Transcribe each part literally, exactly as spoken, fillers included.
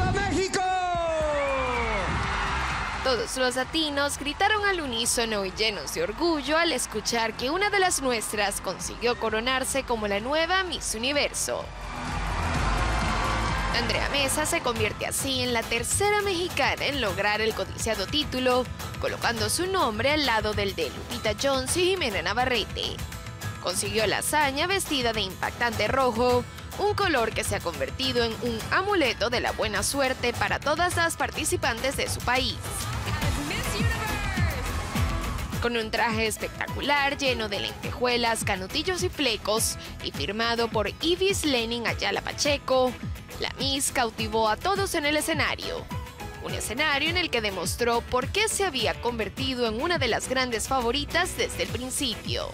¡Viva México! Todos los latinos gritaron al unísono y llenos de orgullo al escuchar que una de las nuestras consiguió coronarse como la nueva Miss Universo. Andrea Meza se convierte así en la tercera mexicana en lograr el codiciado título, colocando su nombre al lado del de Lupita Jones y Jimena Navarrete. Consiguió la hazaña vestida de impactante rojo, un color que se ha convertido en un amuleto de la buena suerte para todas las participantes de su país. Con un traje espectacular lleno de lentejuelas, canutillos y flecos y firmado por Ivis Lenin Ayala Pacheco, la Miss cautivó a todos en el escenario. Un escenario en el que demostró por qué se había convertido en una de las grandes favoritas desde el principio.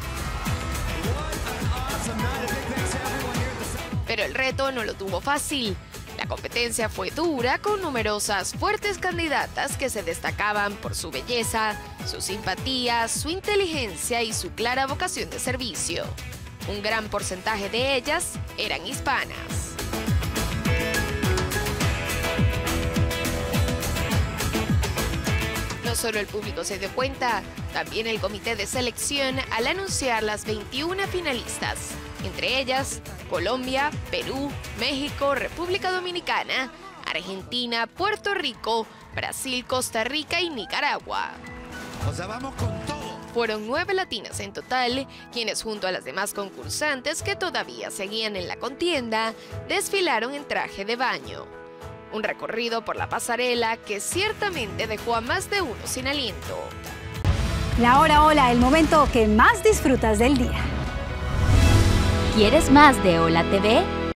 Pero el reto no lo tuvo fácil. La competencia fue dura, con numerosas fuertes candidatas que se destacaban por su belleza, su simpatía, su inteligencia y su clara vocación de servicio. Un gran porcentaje de ellas eran hispanas. No solo el público se dio cuenta, también el comité de selección al anunciar las veintiuna finalistas, entre ellas Colombia, Perú, México, República Dominicana, Argentina, Puerto Rico, Brasil, Costa Rica y Nicaragua. O sea, vamos con todo. Fueron nueve latinas en total, quienes junto a las demás concursantes que todavía seguían en la contienda, desfilaron en traje de baño. Un recorrido por la pasarela que ciertamente dejó a más de uno sin aliento. La hora hola, el momento que más disfrutas del día. ¿Quieres más de Hola T V?